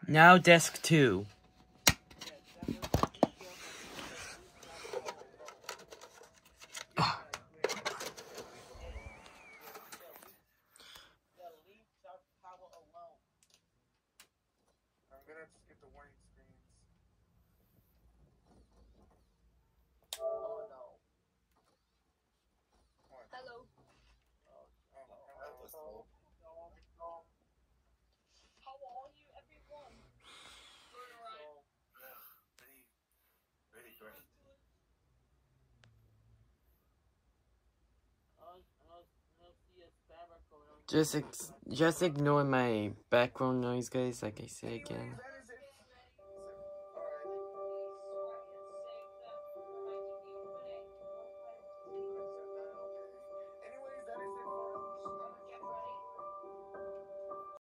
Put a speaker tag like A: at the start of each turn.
A: Now desk 2. Just ignore my background noise, guys, like I say again.